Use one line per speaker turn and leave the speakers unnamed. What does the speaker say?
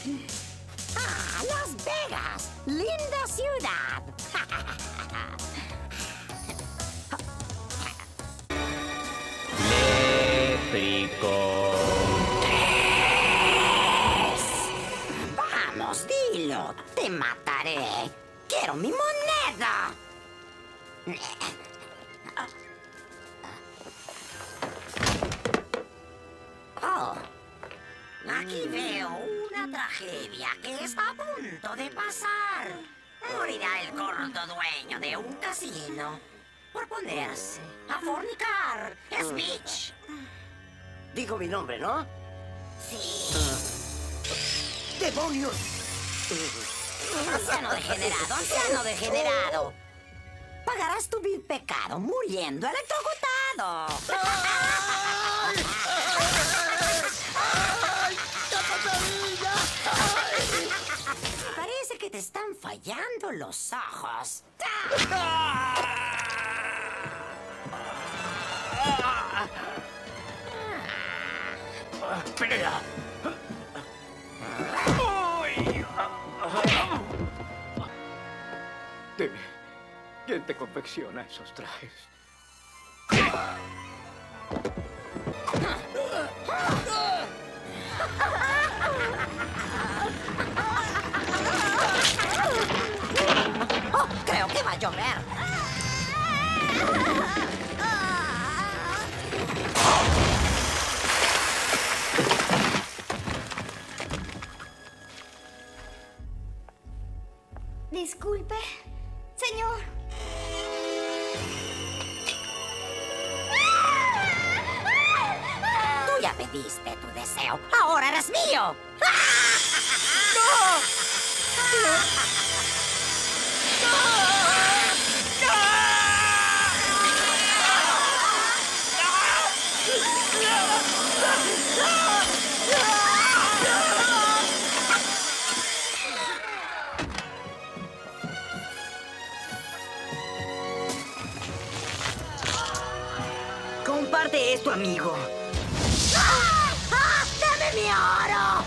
Ah, Las Vegas, linda ciudad.
Leprechaun.
Vamos, dilo. Te mataré. Quiero mi moneda. Oh, aquí veo una tragedia que está a punto de pasar. Morirá el gordo dueño de un casino por ponerse a fornicar. Es Mitch.
Dijo mi nombre, ¿no?
Sí.
¡Demonios!
Anciano degenerado, anciano degenerado. Pagarás tu vil pecado muriendo electrocutado. Parece que te están fallando los ojos.
¡Pelea! Dime, ¿quién te confecciona esos trajes?
Oh, creo que va a llover.
Disculpe, señor.
Tú ya pediste tu deseo. Ahora eres mío.
Comparte esto, amigo.
¡Dame mi oro!